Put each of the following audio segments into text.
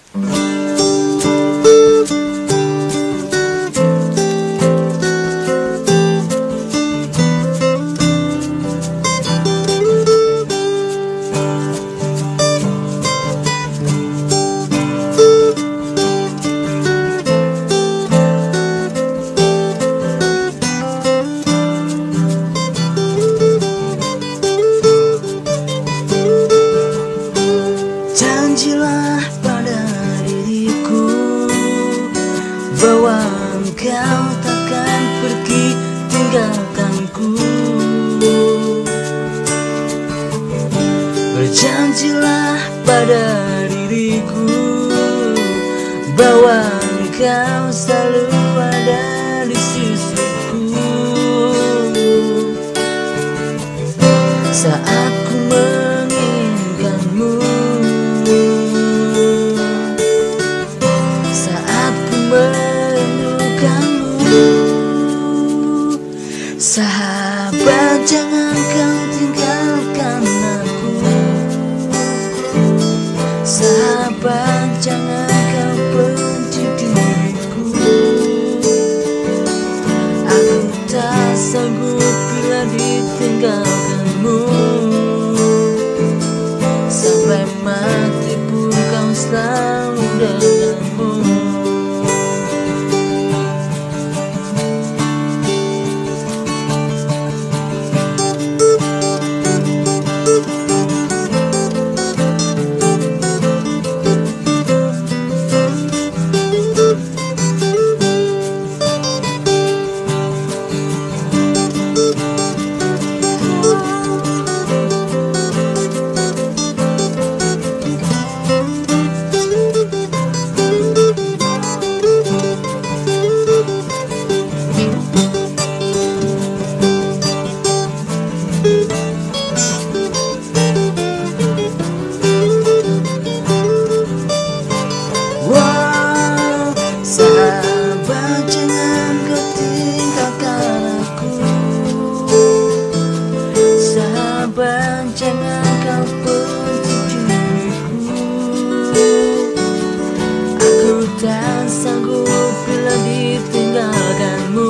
Janjilah pada diriku bahwa engkau takkan pergi tinggalkanku. Berjanjilah pada diriku bahwa engkau selalu ada di sisiku saat ku menginginkanmu, saat ku merindukanmu. Sahabat, jangan kau tinggalkan aku. Sahabat, jangan kau benci diriku. Aku tak sanggup bila ditinggalkanmu. Sampai mati pun kau selalu denganmu. Sahabat, jangan kau tinggalkan aku. Sahabat, jangan kau benci diriku. Aku tak sanggup bila ditinggalkanmu.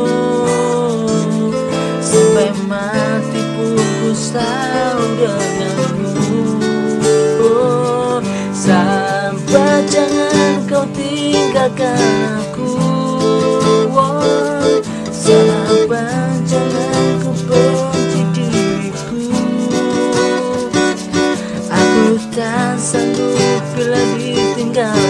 Sampai mati pun ku selalu denganmu. Oh, sahabat, jangan kau tinggalkan aku. Oh, sahabat, jangan kau benci diriku. Aku tak sanggup bila ditinggal.